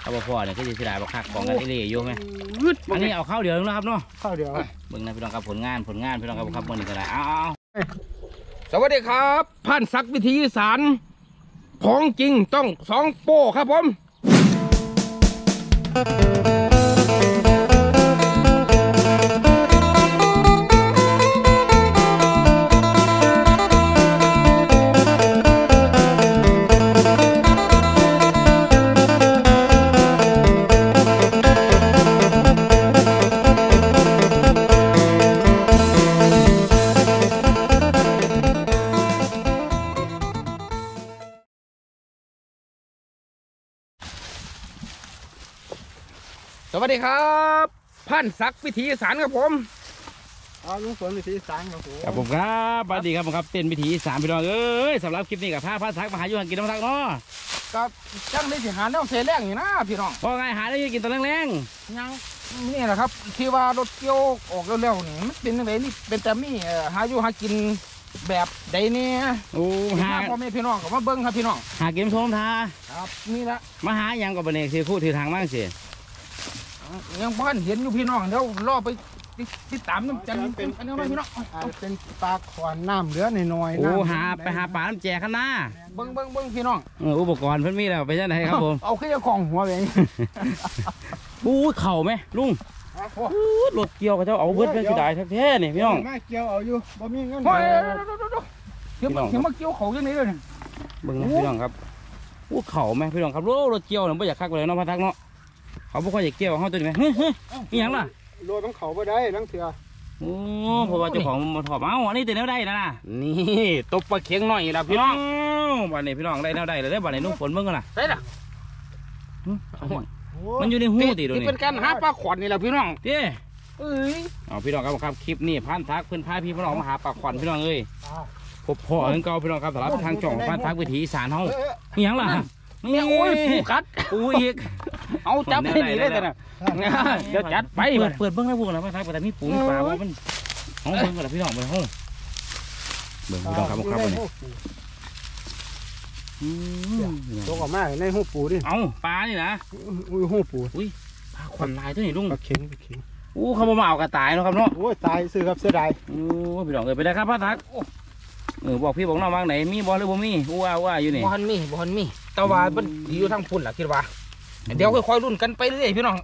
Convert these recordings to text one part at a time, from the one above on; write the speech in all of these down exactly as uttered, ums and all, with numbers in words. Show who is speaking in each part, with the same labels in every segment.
Speaker 1: ข้าวพ่อเนี่ยก็จะเสียดายบักคักของกันที่เลี้ยอยู่ไหมอันนี้เอาข้าวเดียวนะครับเนาะ
Speaker 2: ข้าวเดียว
Speaker 1: เบิ่งนะพี่น้องครับผลงานผลงานพี่น้องครับครับวันนี้ก็ได้เอา
Speaker 3: สวัสดีครับพันศักดิ์วิธีอีสานของจริงต้องสองโป้ครับผมสวัสดีครับพันศักดิ์วิธีอีสานครับผม
Speaker 2: อ๋อลุงฝนวิธีอีสานครับผม
Speaker 1: ครับผมครับสวัสดีครับผมครับเต้นวิธีอีสานพี่น้องเอ้ยสำหรับคลิปนี้กับผ้าพันศักดิ์มาหาอยู่หันกินน้ำทักเนาะ
Speaker 3: กับจังได้สิหาแนวเสแรงอยู่นะพี่น้อง
Speaker 1: พอไงหาได้กินตอนแรง
Speaker 3: ๆยังนี่แหละครับที่ว่ารถเกี่ยวออกเร็วๆนี่มันเป็นยังไงนี่เป็นแต่มีหาอยู่หากินแบบใดเนี่ย
Speaker 1: โอ้หา
Speaker 3: พ่อแม่พี่น้องก็มาเบิ้งครับพี่น้อง
Speaker 1: หาเกมชมทา
Speaker 3: ครับนี่ละ
Speaker 1: มาหาอย่างกับบันเอกสิคู่ถือทางมากสิ
Speaker 3: ยังบ้านเห็นอยู่พี่น้องเดี๋ยวรอไปติดตามน้ำจันทร์เป็นอันนี้ไหมพี่น้อง
Speaker 2: เป็นปลาขวานน้ำเหลือหน่อย
Speaker 1: ๆโอ้หาไปหาปลาน้ำแจกข้างหน้า
Speaker 3: เบิ้งเบิ้งเบิ้งพี่น้อง
Speaker 1: อุปกรณ์เพิ่นมีแล้วไปยังไงครับผม
Speaker 3: เอาขึ้นจะของหัวเอง
Speaker 1: อู้เข่าไหมลุงรถเกี่ยวกับเจ้าเอาเบิดไปสิได้แท้ๆนี่พี่น้อง
Speaker 2: แม่เกี่ยวเอาอยู่บ่มีเงิน
Speaker 3: เดี๋ยวเดี๋ยวมาเกี่ยวเขาอย่างนี้เลย
Speaker 1: เบิ้งพี่น้องครับอู้เข่าไหมพี่น้องครับรถเกี่ยวเนี่ยไม่อยากคักเลยเนาะพันทักเนาะเขาไม่ค่อยอยากเกี่ยวเขาตัวนี้ไหมเฮ้ยเฮ้ยนี่ยังล่ะ
Speaker 2: โรยมันเขาไม่ได้ลังเถื่อ
Speaker 1: โอ้เพราะว่าเจ้าของมาถอดเอาอันนี้ตีแนวได้นะนี่ตบปลาเค็งหน่อยละพี่น้องบ้านนี้พี่น้องได้แนวได้เลยได้บ้านนี้นุ่งฝนเบิ้งกันล่ะ
Speaker 3: ได้ล่ะ
Speaker 1: มันอยู่ในหูตีตรงนี้
Speaker 3: เป็นการหาปลาขวัญนี่แหละพี่น้อง
Speaker 1: เจ้เอ้ยเอาพี่น้องครับครับคลิปนี้พันทักเพื่อนพาพี่พี่น้องมาหาปลาขวัญพี่น้องเอ้ยพบพ่อเอิงเก่าพี่น้องครับสำหรับทางจ่องพันทักวิถีอีสานเฮานี่ยังล่ะ
Speaker 3: นี่โอ้ยปูกัด
Speaker 1: ปูอีก
Speaker 3: เอาจับให้หนีได้แต่น่ะเดี๋ยวจัดไป
Speaker 1: เปิดเปิดเบิ้งแล้วพวกนะพันทักแต่มีปูมีปลาว่ามันห้องเบิ้งกันพี่น้องไปห้องเบิ้งพี่น้องครับครับวันนี้
Speaker 2: ตัวออกมาในหูปูดิ
Speaker 1: เอาปลานี่นะ
Speaker 2: อุ้ยหูปู
Speaker 1: อุ้ยปลาขวัญลายตัวนี้ลุง
Speaker 2: ปลาเข็งปลาเข็ง
Speaker 1: อู้เขามาเอากระต่ายเนาะครับเนาะ
Speaker 2: โอ้ยตายซื้อครับเสียดาย
Speaker 1: โอ้พี่น้องเอ้ยไปได้ครับพันทักเออบอกพี่บอกน้องวางไหนมีบอลหรือบ่มีว้าว่าอยู่นี่
Speaker 3: บอลมีบอลมีตะวันมันดีอยู่ทั้งพุ่นแหละคิดว่าเดี๋ยวค่อยๆรุ่นกันไปเรื่อยพี่น้อง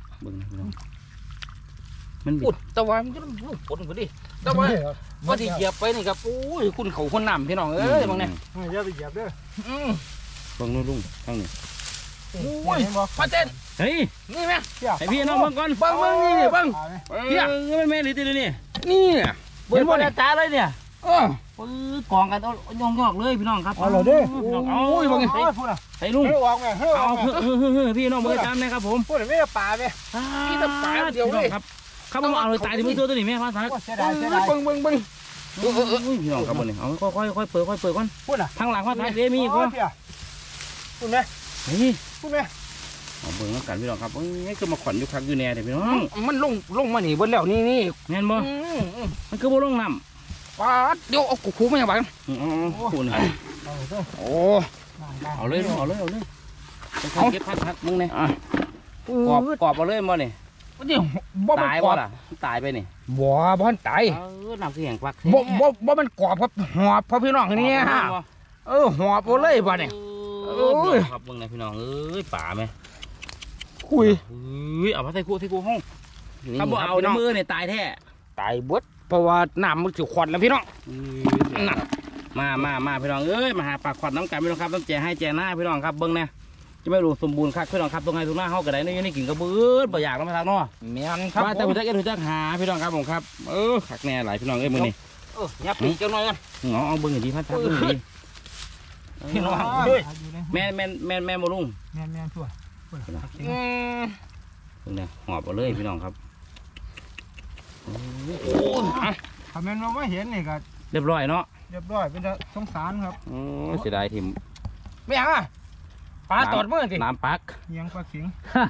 Speaker 1: มัน
Speaker 3: ปุดตะวันมันจะลูกฝนพอดีตะวันพอดีเหยียบไปนี่ครับโอ้ยคุณเขาคนน้ำพี่น้องเอ้ยบางเนี่ย
Speaker 2: อย่าไปเหยียบเด้อ
Speaker 1: บังนู่นลุงข้างนี้
Speaker 3: โอ้ยมาเต้น
Speaker 1: เฮ้ย
Speaker 3: นี่ไหม
Speaker 1: ไอพี่น้องบังก่อน
Speaker 3: บังบังนี่บัง
Speaker 1: เฮ้ยมันแม่หรือตีเลยนี่
Speaker 3: นี่
Speaker 1: เห็นบอลตาเลยเนี่ยปื้อกองกันเอายองยอกเลยพี่น้องครับ
Speaker 2: เอาเลยดิ
Speaker 1: พี่น้องเอาโอ้ยบังไงใส่ลุงเอาเฮ้อเฮ้อเฮ้อพี่น้องมือจำนะครับผม
Speaker 2: พูดไม่ได้ปลาไหม
Speaker 3: พี่จะปลาเดียวเลย
Speaker 1: ครับเขาบอกเอาเลยตายที่มือตัวตัวนี้แม่พาสัก
Speaker 2: เสียดายเสียดาย
Speaker 3: บังบังบัง
Speaker 1: พี่น้องครับบนนี้เอาค่อยค่อยเปิดค่อยเปิดก่อน
Speaker 2: พูดอ่ะ
Speaker 1: ทางหลังว่าทางเดมี่ก่อน
Speaker 2: พูดไหม
Speaker 1: เฮ้ย
Speaker 2: พูดไหม
Speaker 1: เอาเบิ่งแล้วกันพี่น้องครับนี่คือมาขวัญอยู่คักอยู่แน่เลยพี่น้อง
Speaker 3: มันลงลงมาหนีบนแล้วนี่นี่
Speaker 1: แน่นบ่มันคือบ่ลงน้
Speaker 3: ำปลาเดี๋ยวเอาขู่ไม่ยังไง
Speaker 1: อ๋อขู่นี่
Speaker 3: โอ้
Speaker 1: เอาเลยเอาเลยเอาเลยเอาเก็บพัดพัดมึงเนี่ยกรอบกรอบเอาเลยบ่เนี่ย
Speaker 3: เดี๋ยวบ่
Speaker 1: ตายบ่ล่ะตายไปนี่
Speaker 3: บ่บ่มันตาย
Speaker 1: เออน้ำเสียงควัก
Speaker 3: บ่บ่บ่มันกรอบครับหอบพอพี่น้องนี่ฮะเออหอบเอาเลยบ่เนี่ย
Speaker 1: เออครับมึงเนี่ยพี่น้องเอ้ยป่าไหม
Speaker 3: คุย
Speaker 1: เฮ้ยเอามาใส่กูใส่กูห้องถ้าบ่เอาในมือเนี่ยตายแท้
Speaker 3: ตายบดเพราะว่าน้ำมันถือควันแล้วพี่น้อง
Speaker 1: น่ะมามามาพี่น้องเอ้ยมาหาปลาขวัญน้ำกันพี่น้องครับต้องแจให้แจหน้าพี่น้องครับเบิ้งเนี่ยจะไม่รู้สมบูรณ์ครับพี่น้องครับตรงไหนตรงหน้าเขากระไดนี่นี่กินกระเบื้อบ่อยากแล้วมาทางนอ
Speaker 3: แม่นครับ
Speaker 1: ว่าแต่คุณจะกินคุณจะหาพี่น้องครับผมครับเออขักแน่หลายพี่น้องเอ้ยมือนี่
Speaker 3: เออยับปีกเจ้าหน่อยกัน
Speaker 1: อ๋อเอาเบิ้งอย่างนี้พัดพัดเบิ้งอย่างนี้
Speaker 3: พี่น้องด้วย
Speaker 1: แม่แม่แม่แม่โมลุง
Speaker 2: แม่แม่ทั่ว
Speaker 1: เบิ้งเนี่ยหอบเอาเลยพี่น้องครับ
Speaker 2: โอ้ทำเป็นเราไม่เห็นนี่ก็
Speaker 1: เรียบร้อยเนาะ
Speaker 2: เรียบร้อยเป็นสงสารครับ
Speaker 1: โอ้เสียดายทิม
Speaker 3: ไม่ยังอ่ะปลาตอดมือสิ
Speaker 1: น้ำปัก
Speaker 2: ยังปลาขิง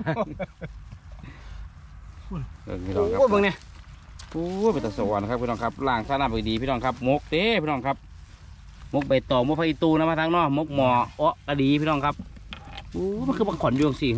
Speaker 1: โอ้
Speaker 3: เบิ่งเนี่ย
Speaker 1: โอ้เป็นตะสวรรค์ครับพี่น้องครับล่างซาหน้าไปดีพี่น้องครับมกเต้พี่น้องครับมกใบตองมกไฟตูนะมาทางนอกมกหมออ้อกระดีพี่น้องครับโอ้มันคือบักขอนยวงสี่ฮึ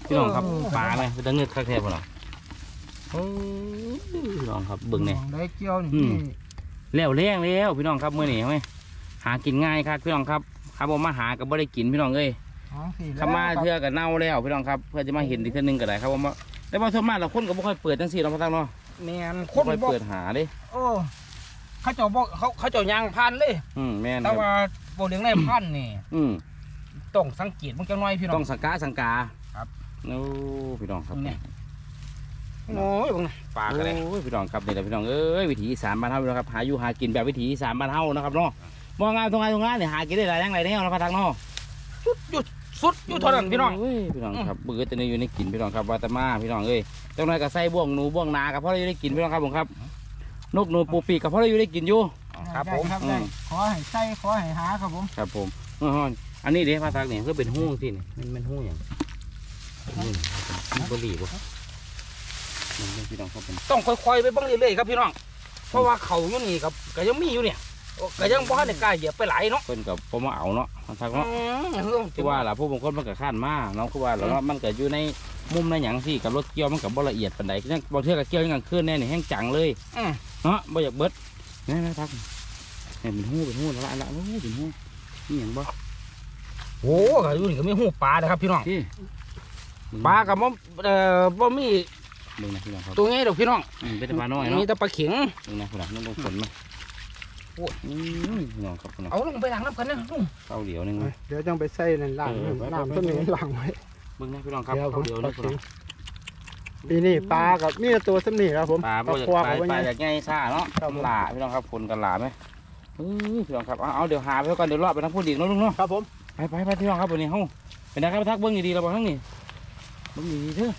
Speaker 1: พี่น้องครับปลาไหมเป็นตะเงือกคักแท้บ่ล่ะโอ้ยพี่น้องครับเบิ่งเนี่ย
Speaker 2: ได้เกี่ยวนี่
Speaker 1: แล้วแรงแล้วพี่น้องครับมื้อนี้ไหมหากินง่ายครับพี่น้องครับครับผมมาหาก็บ่ได้กินพี่น้องเอ้ยข้ามาเทื่อกับเน่าแล้วพี่น้องครับเพื่อจะมาเห็นอีกเทื่อนึงก็ได้ครับผมว่าแต่ว่าส่วนมากเราคนก็บ่ค่อยเปิดจังซี่เราะพ่อตังเนาะ
Speaker 3: แม่นค
Speaker 1: บ่
Speaker 3: น
Speaker 1: ค่อย
Speaker 3: บอก
Speaker 1: เปิดหาเด้
Speaker 3: โอ้เขาเจ้าบอกเขาเขาเจ้ายางพันเลย
Speaker 1: อืมแม่นค
Speaker 3: แต่
Speaker 1: รับ
Speaker 3: ว่าโบเลี้ยงในพันนี่
Speaker 1: อืม
Speaker 3: ต้องสังเกตมันจังน้อยพี่น้อ
Speaker 1: ต้อง งสังกาสังกา
Speaker 3: ครับ
Speaker 1: โอ้พี่น้องครับ
Speaker 3: เนี่ยโอ้ยบังนะปลากันเลย
Speaker 1: โอ้ยพี่น้องครับนี่แหละพี่น้องเอ้ยวิถีอีสานบ้านเฮาพี่น้องครับหาอยู่หากินแบบวิถีอีสานบ้านเฮานะครับเนาะมองงานตรงงานตรงงานเนี่ยหากินได้หลายอย่างหลายแนวนะพ่อตังเนาะ
Speaker 3: สุดหยุดสุดอยู่เท่านั้นพี่น้อง
Speaker 1: เอ้ยพี่น้องครับเบื่อแต่ในอยู่ในกินพี่น้องครับวาตามาพี่น้องเอ้ยเจ้านายก็ใส่บ่วงหนูบ่วงนากับพ่อเราอยู่ได้กินพี่น้องครับผมครับนกหนูปูปีกกับพ่อเราอยู่ได้กินอยู่
Speaker 3: ครับผม
Speaker 2: ครับได้ขอให้ใส่ขอให้หาครับผม
Speaker 1: ครับผมเออฮอนอันนี้เด้พ่อตังเนี่ยคือเป็นหู้ที่นี่มันเป็นหู้อย่างนี่มันบรีบ่มันเป็นพี่น้องครับเป็น
Speaker 3: ต้องค่อยๆไปเบ้างเรื่อยๆครับพี่น้องเพราะว่าเขาอยู่นี่กับก็ยังมีอยู่เนี่ยก็ยังบ่ทันได้กล้าเหยียบไปหลายเนาะ
Speaker 1: เพิ่นกับผมมาเอาเนาะพ่อตังเนาะ
Speaker 3: อืม
Speaker 1: คือว่าล่ะผู้บางคนมันก็ข้านมาเนาะคือว่าแล้วเนาะมันก็อยู่ในมุมในหยังสิกับรถเกี่ยวมันก็บ่ละเอียดปานใดยังบางเทื่อก็เกี่ยวยังกลางคืนแน่นี่แห้งจังเลย
Speaker 3: อืม
Speaker 1: เนาะบ่อยากเบิดนี่นะทักนี่เป็นหู้เป็นหู้แล้วละละโอ้เป็นหู้นี่หยังบ่
Speaker 3: โอ้ก็อยู่นี่ก็มีหูปลานะครับพี่น้อง
Speaker 1: ที่
Speaker 3: ปลากับบ่เอ่อบ่มี
Speaker 1: มึงนะพี่น้องครับ
Speaker 3: ตัวใหญ่ดอกพี่น้อง
Speaker 1: อืมเป็นแต่ปลาน้อยเนาะ
Speaker 3: มีแต่ปลาเข็ง
Speaker 1: มึงนะพี่น้องน้องลงฝนมาโอ้ยพี่น้องครับพี่น้อง
Speaker 3: เอาลงไปล้างน้ำกันนะลุง
Speaker 1: เอาเหลียวหนึงมา
Speaker 2: เดี๋ยวจังไปใส่นั่นล่างน้ำต้นนี้ล่างไว้
Speaker 1: มึงนะพี่น้องครับ
Speaker 2: เดี๋ยวผ
Speaker 1: เอา
Speaker 2: ม
Speaker 1: เหลียวหนึงพี่น้อง
Speaker 2: ปีนี้ปลากับมีตัวสำนีครับผม
Speaker 1: ปลา
Speaker 2: ปลา
Speaker 1: บ่อยาก
Speaker 2: ควา
Speaker 1: ปลา
Speaker 2: เอาไว้
Speaker 1: ปลา
Speaker 2: ไง
Speaker 1: อยากง่ายซ่าเนาะ
Speaker 2: ครับผม
Speaker 1: หลาพี่น้องครับฝนกันหลาไหมเออพี่น้องครับเอาเอาเดี๋ยวหาไปก่อนเดี๋ยวรอดไปทั้งพูดอีกเนาะลุงเนาะ
Speaker 2: ครับผม
Speaker 1: ไปไปไปพี่น้องครับวันนี้เฮาเป็นไงครับทักเบิ้งดีๆเราบอกทั้งนี้เบิ้งดีๆเถอะ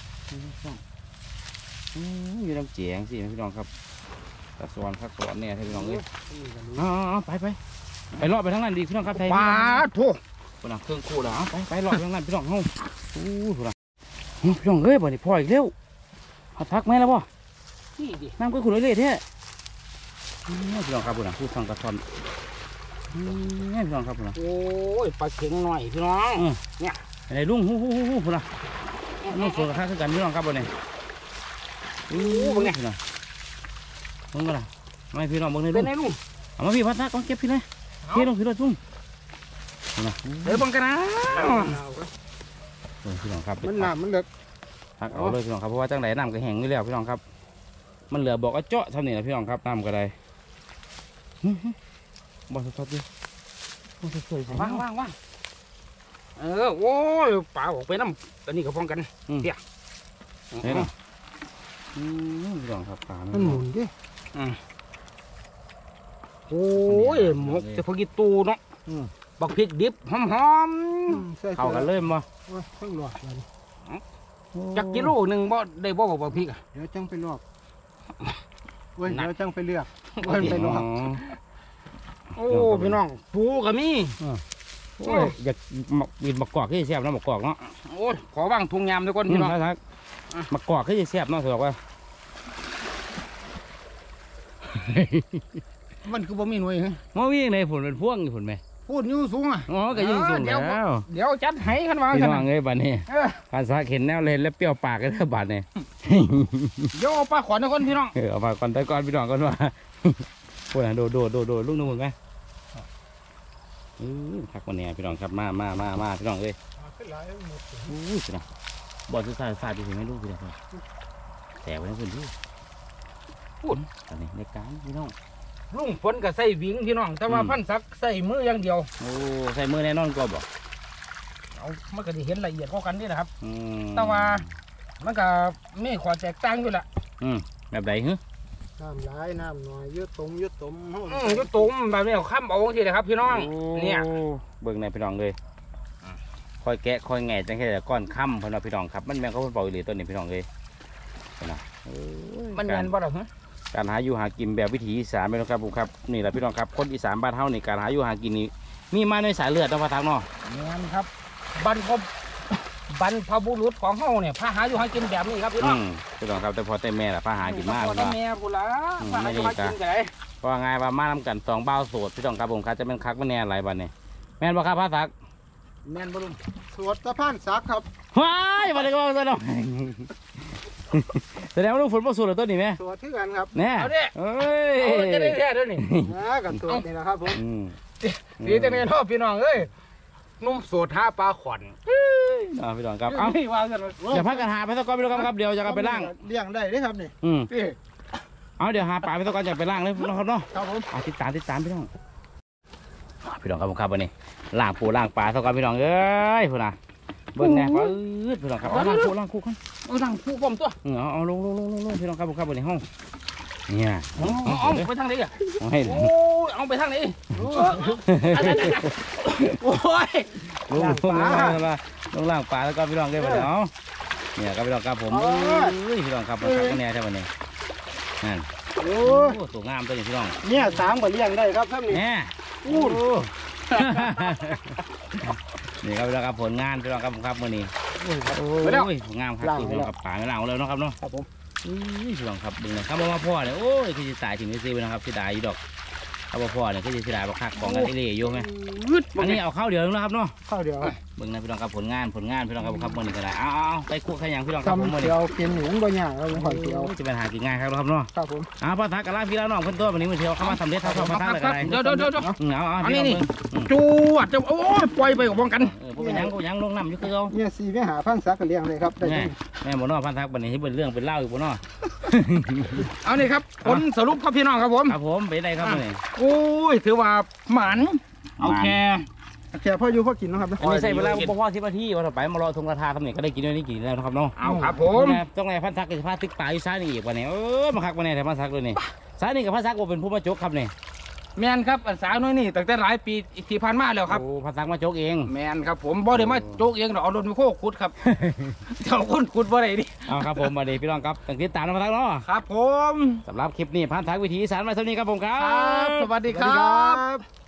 Speaker 1: อืมอยู่ลำเจียงสิพี่น้องครับตะสวนพักสวนเนี่ยพี่น้องเอ้ยอ๋อไปไปไปรอดไปทั้งนั้นดีพี่น้องครับไทย
Speaker 3: ปลาทู
Speaker 1: คนน่ะเครื่องคู่แล้วไปไปรอดไปทั้งนั้นพี่น้องเฮาโอ้พี่น้องพี่น้องเอ้ยบ่ได้พ่ออีกแล้วเอาทักไหมแล้วบ่
Speaker 3: นี่ดิ
Speaker 1: น้ำก็ขุ่นเลยๆแท้พี่น้องครับพี่น้องพูดฟังกระทอนนี่พี่น้องครับพี่น้อง
Speaker 3: โอ้ยปลาเข็งหน่อยพี่น้อง
Speaker 1: ไอ้ลุงฮู้ฮู้ฮู้ฮู้พี่น้องน้องสวนกระทะคือกันพี่น้องครับบ่เนี่ยโอ้เป็นไงพี่น้องมึงก็ล่ะไม่พี่น้องเบิ่งในลุ
Speaker 3: เป็น
Speaker 1: ง
Speaker 3: ไงลุง
Speaker 1: เอามาพี่พัดทักเอาเก็บพี่เลยพี่ลงพี่ลงลุงพี่น้อง
Speaker 3: เดี๋ยวเบังกันนะ
Speaker 1: พี่น้องครับ
Speaker 2: มันน้ำมันเดือด
Speaker 1: ทักเอาเลยพี่น้องครับเพราะว่าจังไหนน้ำก็แห้งนี่แล้วพี่น้องครับมันเหลือบอกเอาเจาะเท่านี้นะพี่น้องครับน้ำก็ได้บ่สดๆดิบ่สดๆ
Speaker 3: ว่างว่างว่างเออโอ้ยปลาออกไปน้ำตอนนี้ก็ป้องกันเดี๋ยว
Speaker 1: นี่นะอืมพี่น้องครับปลา
Speaker 2: มันหมุนดิ
Speaker 3: โอ้ยหมกจะพอกินตูเนาะบักพริกดิบหอม
Speaker 1: เข้ากันเลยมั้
Speaker 2: เพิ่งลวกเลย
Speaker 3: ๆจักกิโลหนึ่งบ่ได้บ่บักพริกอ่ะ
Speaker 2: เดี๋ยวจังไปลวกเว้ยเดี๋ยวจังไปเลือกเว้ยไปลวก
Speaker 3: โอ้พี่น้องปูก็มี
Speaker 1: โอ้ยอยากกินมะกอกที่แซ่บเนาะมะกอกเนาะ
Speaker 3: โอ้ยขอวางทุงยามทุกคนพี่น้อง
Speaker 1: ทักมะกอกที่แซ่บเนาะถือว่า
Speaker 3: มันคือบ่มีหน่วย
Speaker 1: มอวิ่งในฝนเป็นพ่วงอยู่ฝนไหม
Speaker 3: พูดอยู่สูงอ่ะ
Speaker 1: อ๋อก็ยิ่งสูงแล้ว
Speaker 3: เดี๋ยวจัดให้ขันวาง
Speaker 1: พี่
Speaker 3: กัน
Speaker 1: น้องเอ้ยบัดนี้ภาษาเข็นแนวเลยแล้วเปรี้ยวปากกันเท่าบัดเนี่ย
Speaker 3: เดี๋ยวเอาปลาขวานทุกคนพี่น้อง
Speaker 1: เออเอามาก่อนแต่ก่อนพี่น้องก่อนว่าพวกนั้นโดดโดดโดดโดดลูกนึงมึงไหมอือพักวันนี้พี่น้องครับมามามามาพี่น้องเอ้ยอู้พี่น้องบอลสุดท้ายฟาดดีถึงไม่รู้พี่น้องแต่ไว้ในพื้นที่พูดตอนนี้ในการพี่น้อง
Speaker 3: ลุงฝนก็ใส่วิ่งพี่น้อง แต่ว่าพันศักดิ์ใส่มืออย่างเดียว
Speaker 1: โอ้ใส่มือแน่นอนก็บอก
Speaker 3: เอามันก็ได้เห็นละเอียดกว่ากันนี่นะครับ
Speaker 1: อืม
Speaker 3: แต่ว่ามันก็มีความแตกต่างอยู่แหละ
Speaker 1: อืมแบบไหนฮึ
Speaker 2: น้ำร้ายน้ำหน่อยยืดตมยืดตม
Speaker 3: อืมอยุตุ่มแบบนี้เอาข้ามเอาทีนะครับ พี่น้องเนี่ย
Speaker 1: เบิ่งในพี่น้องเลยคอยแกะคอยแง่จังแค่แต่ก้อนค่ำพี่น้องพี่น้องครับมันแมงเขาเป็นเป่าอีหลีตัวนี้พี่น้องเลยนะ
Speaker 3: มันแมนบ่หรอฮะ
Speaker 1: การหาอยู่หากินแบบวิถีอีสานพี่น้องครับผมครับนี่แหละพี่น้องครับคนอีสานบ้านเฮานี่การหาอยู่หากินนี่มีมาในสายเลือดนะพ่อทักเนาะ
Speaker 3: แมนครับบรรพบรรพบุรุษของเฮาเนี่ยพาหาอยู่หากินแบบนี้ครับพี่น้
Speaker 1: อื
Speaker 3: อง
Speaker 1: มพี่น้องครับแต่พอแต่แม่ล่ะพาหากินมาก
Speaker 3: พ่อ
Speaker 1: เนาะ
Speaker 3: แม่พูดละพาหาอยู่หากินกันเลย
Speaker 1: เพราะว่าไงว่ามาทำกันสองเบ้าโสดพี่น้องครับผมครับจะเป็นคักไม่แน่หลายวันนี่แม่นบ่ครับพ่อทัก
Speaker 3: แม่นบ่ลุง
Speaker 2: สวดตะพานสักครับ
Speaker 1: ว้ายมาเลยก็มาตัวน้องแสดงว่าลูกฝนบ่สูดหรอตัวนี้ไหม
Speaker 2: สวดที่กันครับ
Speaker 1: แน่
Speaker 3: เอาดิ
Speaker 1: เอ้ย
Speaker 3: เอาจะได้แท้ด้วยนี่
Speaker 2: นะกับสวดนี่นะครับผม
Speaker 1: อืม
Speaker 3: สีจะได้เนาะพี่น้องเอ้ยนุ่มโสดหาปลาขวัญ
Speaker 1: เอาพี่น้องครับเอา
Speaker 3: ไม่ว่ากัน
Speaker 1: อย่าพักกันหาไปสักก้อนพี่น้องครับเดี๋ยวจะกันไปล่าง
Speaker 2: เลี้ยงได้เด้ครับนี่
Speaker 1: อืม
Speaker 3: พี่
Speaker 1: เอาเดี๋ยวหาปลาไปสักก้อนจะไปล่างเลยพี่น้องครับเนาะ
Speaker 2: ครับผม
Speaker 1: เอาติดตามติดตามพี่น้องพี่น้องครับผมครับวันนี้ล่างปูล่างปลาสักก้อนพี่น้องเอ้ยพี่น้องเบิ่งแน่ปลาอืดพี่น้องครับเอาล่างปูล่างคู่กัน
Speaker 3: เอาดังผู้ผมตัว
Speaker 1: เอาเอาลงลงลงลงลงพี่น้องครับผมครับวันนี้ห้องเนี่ย
Speaker 3: เอาเอาไปทางไหนอ่ะ
Speaker 1: เอาให้
Speaker 3: โอ้ยเอาไปทางไหนโอ้ย
Speaker 1: ลงลงลงล่างลงล่างปลาแล้วก็พี่น้องได้ปะเนาะเนี่ยครับพี่น้องครับผมเอ้ยพี่น้องครับผมครับวันนี้ใช่วันนี้นั่น
Speaker 2: โอ้
Speaker 1: โอ้สวยงามตัวนี้พี่น้อง
Speaker 2: เนี่ยสามก็เลี้ยงได้ครับท่านนี่
Speaker 1: แน่อู้นี่ครับพี่น้องครับผลงานพี่น้องครับผมครับมื่อนี้โอ้ยงามครับพี่น้องครับป่าไม่ล่างเลยเนาะครับเนาะ
Speaker 2: ครับผม
Speaker 1: อุ้ยพี่น้องครับดึงเลยครับมาพ่อเนี่ยโอ้ยคือจะตายถึงไม่ซื้อนะครับที่ตายอยู่ดอกครับพ่อเนี่ยคือจะที่ตายบักคักของกันที่เล่อยู่ไหมอันนี้เอาข้าวเดียวนะครับเนาะ
Speaker 2: ข้าวเดียว
Speaker 1: เบิ่งนะพี่น้องครับผลงานผลงานพี่น้องครับครับมื่อนี้ก็ได้เอาเอาไปคู่ขยังพี่น้องครับผม
Speaker 2: ทำ
Speaker 1: มื่อ
Speaker 2: เดี
Speaker 1: นี้
Speaker 2: ยวกินหนูก็ยากเราขอเดียว
Speaker 1: จะเป็นหากินง่ายครับครับเนาะ
Speaker 2: ครับผม
Speaker 1: อ่าพ่อทักกันล่าพี่แล้วน้องเพิ่นตัววันนี้มือเที่ยวเข้ามาทำเด็ดเท่าพ่อทักเลยกันได้
Speaker 3: เดี๋ยวเดี๋ยวเดี๋ยว
Speaker 1: เอาเอา
Speaker 3: อัน
Speaker 1: พี่
Speaker 3: นี้
Speaker 1: น้อง
Speaker 3: นี่
Speaker 1: เบิ่ง
Speaker 3: จวดจะโอ้ยปล่อยไปกับวงกัน
Speaker 1: เออพวกเป็นยังพวกยังลงน้ำอยู่คือเอา
Speaker 2: เนี่ยสี่ไม่หาพันสักก็เลี้ยงเลยครับได้
Speaker 1: แม่
Speaker 2: ที่
Speaker 1: แม่บนนอพันทักบันนี้ที่เป็นเรื่องเป็นเล่าอยู่บนนอ
Speaker 3: เอานี่ครับผลสรุปครับพี่น้องครับผม
Speaker 1: ครับผมไปได้ครับนี่
Speaker 3: โอ้ยถือว่าหมันเอาแค่
Speaker 2: แค่พ่ออยู่พ่อกินนะครับนะ
Speaker 1: อันนี้ใส่เวลาพ่อที่มาที่วันต่อไปมารอทงราคาทำเนี่ยก็ได้กินด้วยนี่กินแล้วนะครับเนาะ
Speaker 3: เอาครับผม
Speaker 1: ต้องไงพันทักกับพันตึกป่าอยู่ซ้ายนี่อีกวันนี้เออมาคักวันนี้แต่พันทักเลยนี่ซ้ายนี่กับพันทักว่าเป็นผู้มาจกครับนี่
Speaker 3: แมนครับอันสาวน้อยนี่ตั้งแต่หลายปีที่ผ่านมาแล้วครับ
Speaker 1: โอ้พันทักมาจกเอง
Speaker 3: แมนครับผมบ่ได้มาโจกเองดอกเอารถมีโคกขุดครับเจ้าคนขุดบ่ได้ดิ
Speaker 1: เอาครับผมมาดีพี่น้องครับตั้งติดตามนะพันทักเนาะ
Speaker 3: ครับผม
Speaker 1: สำหรับคลิปนี้พันทักวิถีอีสานมาเท่านี้ครับผมครั
Speaker 3: ครับ
Speaker 1: บ
Speaker 3: สวัสดีค
Speaker 2: สวัสดี
Speaker 3: รั
Speaker 2: ครับ บ